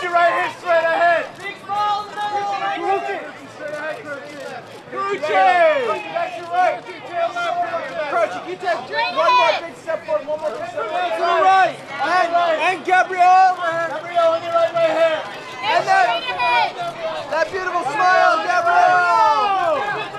Crouchy right here, straight ahead. Big ball in the middle, right here. Straight ahead, Crouchy. Crouchy! That's your right. Crouchy, you take Straight one more ahead. big step forward, one more big step forward. To the right. And Gabrielle. Gabrielle, on your right here. And straight ahead. That beautiful smile, Gabrielle.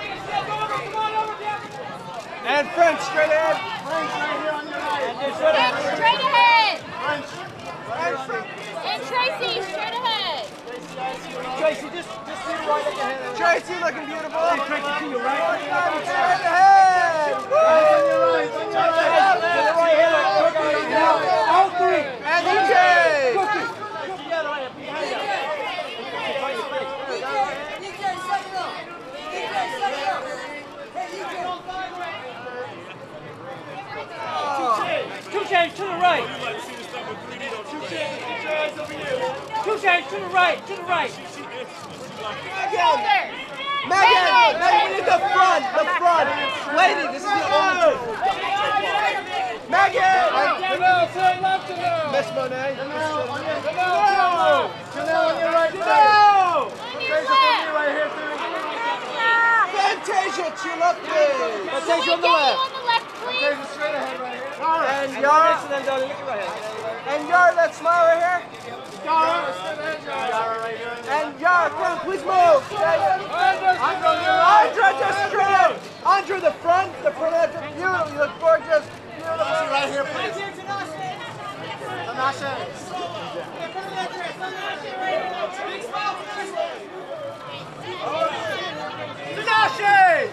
And French, straight ahead. French right here on your right. And straight ahead. French. And Tracy, straight ahead. Tracy, just to your right ahead. Tracy looking beautiful. Tracy, to your right. Straight ahead. Woo! On your right. On your right. All three. And DJ. Two chains to the right. Two chains to the right. To the right. Megan, we need the front. Lady, this is the only. Megan. Miss Monet. Janelle on your right side. Fantasia right here. Fantasia Chilukli. Fantasia on the left, please. Fantasia straight ahead right here. And Yara. And Yara, that smile right here. Yara right here. And Yara, come on, please move. Andra, just straight. Andra, the front of that. Beautiful. You look gorgeous. Beautiful. Right here, please. Tanasha. Tanasha!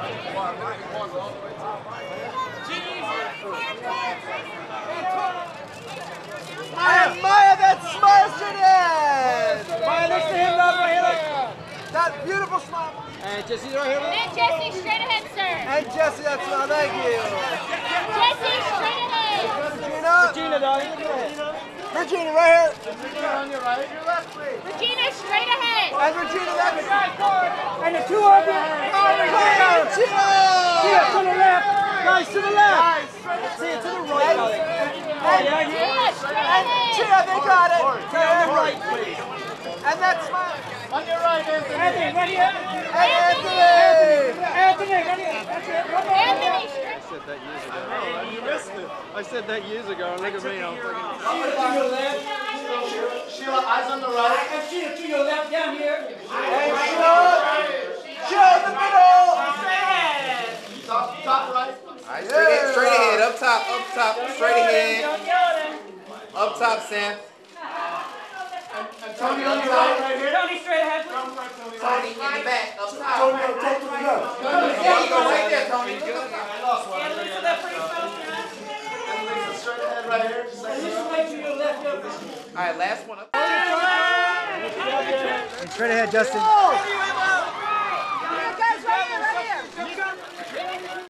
Maya, that smile straight in. Maya, next to him, love, right here. That beautiful smile. And Jesse, right here. And Jesse, straight ahead, sir. And Jesse, that smile. Thank you. Jesse, straight ahead. Regina, darling, look ahead. Regina, right here. Regina on your right. Your left, please. Regina, straight ahead. And Regina, that's And the two of them. Regina. Tia, to the left. Guys, to the left. Tia, to the right, darling. Tia, straight ahead. Tia, they got it. Tia, on the right, please. And that smile. On your right, Anthony. Anthony, right here. And Anthony. Anthony, right here. That's it. One more. Anthony, said that years ago. You missed it. I said that years ago, and look at me, I'm freaking... To your left. Sheila, eyes on the right. And Sheila, to your left, down here. And Sheila in the middle. Top right. Alright, straight ahead, up top, straight ahead. Up top, Sam. And Tony on your right here. Tony, straight ahead. Tony in the back, up top. Tony, talk to the left. There you go, right there, Tony. And Lisa, that pretty fellow. And Lisa, straight ahead right here. Just like Lisa, right to your left. Alright, last one up. Straight ahead, Justin.